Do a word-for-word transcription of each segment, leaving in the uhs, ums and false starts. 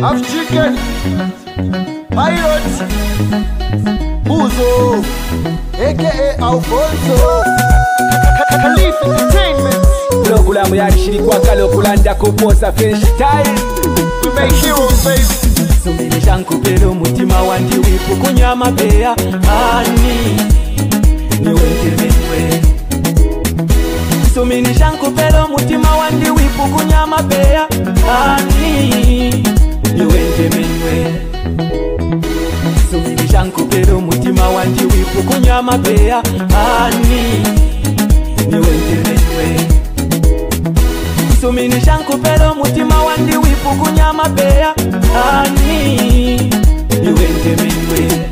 Half chicken, pilot, Buzo, aka Alfonso, Khalif Entertainment. Logulamu yakishirikwa kalokulanda kuposa fresh style. We make heroes, baby. Sumirisha nkupele umutima wandi wipu kunyama beya ani niwentemenwe. Sumirisha nkupele umutima wandi wipu kunyama beya ani niwentemenwe. Sumirisha nkupele umutima wandi wipu kunyama beya ani niwentemenwe. Sumirisha nkupele umutima wandi wipu kunyama beya ani niwentemenwe.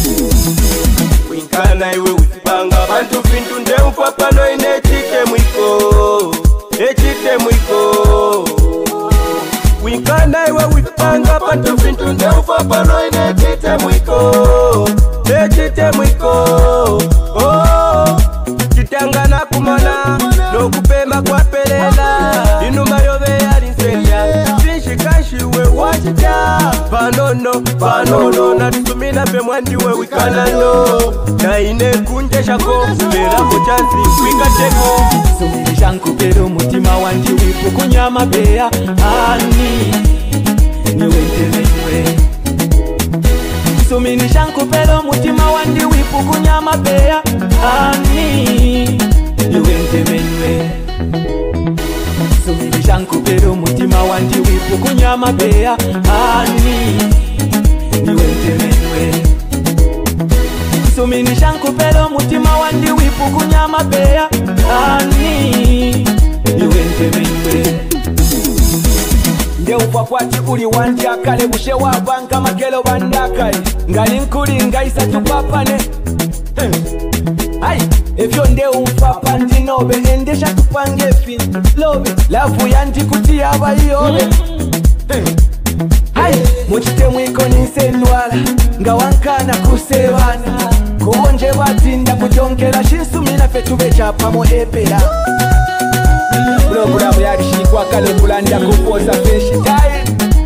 Winkana iwe usipanga bantu vintu ndemfa pano ine chite mwiko echite mwiko. Winkana iwe usipanga bantu vintu ndemfa pano ine chite mwiko echite mwiko. Oh, chitangana kumana no kupema kwa pelela inuma yobe yali nsenya sinshikashiwe wachita panono panono natusumina pe mwandiwe wikanano na ine kunje shako merapo chansi wikateko. Sumirisha nkupele umutima wandi wipu kunyama beya ani niwentemenwe. Sumirisha nkupele umutima wandi wipu kunyama beya ani niwentemenwe. Sumirisha nkupele umutima wandi wipu kunyama beya ani niwentemenwe. Sumirisha nkupele umutima wandi wipu kunyama beya ani niwentemenwe. Ndeupa kwati uli wandi akale bushe wabanga makelo bandakale ngali nkuli ngaisa tupapane. Hey. Ay, evyo ndeumfa pandi nobe endesha tupange fin lobe lavu yanti kutia abayobe. Hey. Ay, muchite mwiko nisenwala nga wankana kusebana kubonje batinda kujongera shinsumira fetube chapamo epera. Logulamu yakishirikwa kalokulanda kuposa fresh style.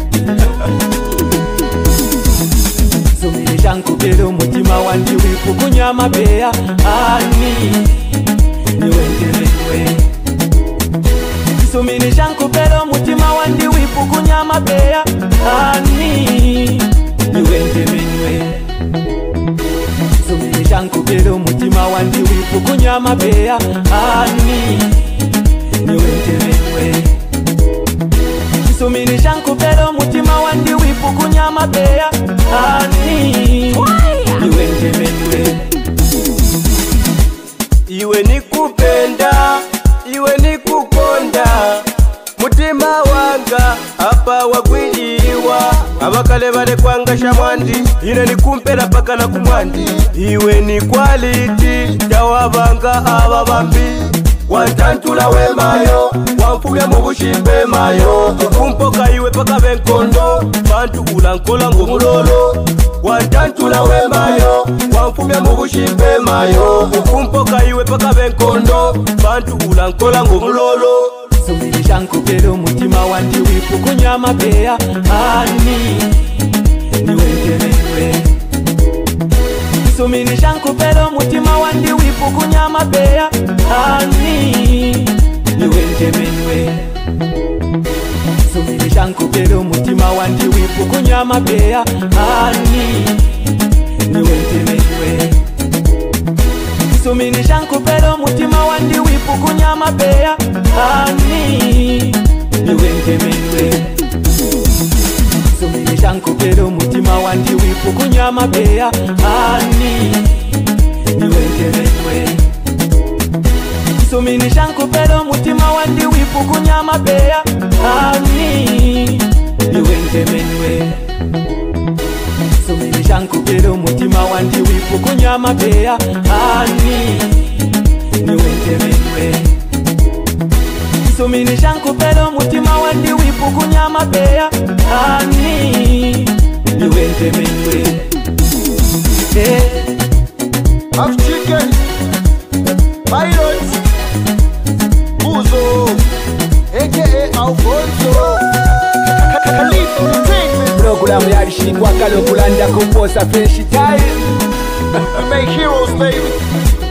Sumirisha nkupele umutima wandi wipu kunyama beya ani niwentemenwe. Sumirisha nkupele umutima wandi wipu kunyama beya ani niwentemenwe. Sumirisha nkupele umutima wandi wipu kunyama beya ani niwentemenwe. Sumirisha nkupele umutima wandi wipu kunyama beya ani niwentemenwe. Iwe nikupenda iwe nikukonda mutima wanga apa wagwiriwa abakale bale kwangasha mwandi ine nikumpera paka na kumwandi. Iwe ni quality jawabanga aba bambi wantantula we mayo wamfubya mu bushimbe mayo ukumpoka iwe paka benkondo bantu ulankola ngomulolo. Wantantula we mayo wamfubya mu bushimbe mayo ukumpoka iwe paka benkondo bantu ulankola ngomulolo. Sumirisha nkupele umutima wandi wipu kunyama beya ani niwentemenwe. Sumirisha nkupele umutima wandi wipu kunyama beya ani niwentemenwe. Sumirisha nkupele umutima wandi wipu kunyama beya ani niwentemenwe. Sumirisha nkupele umutima wandi wipu kunyama beya ani niwentemenwe. Sumirisha nkupele umutima wandi wipu kunyama beya ani niwentemenwe. Sumirisha nkupele umutima wandi wipu kunyama beya ani niwentemenwe. Sumirisha nkupele umutima wandi wipu kunyama beya ani niwentemenwe. Sumirisha nkupele umutima wandi wipu kunyama beya ani niwentemenwe. Half chicken, pilot, Buzo, aka Alfonso, Khalif Entertainment. Salamu yalishikwa kalo kulanda kuposa fresh time. We make heroes, baby.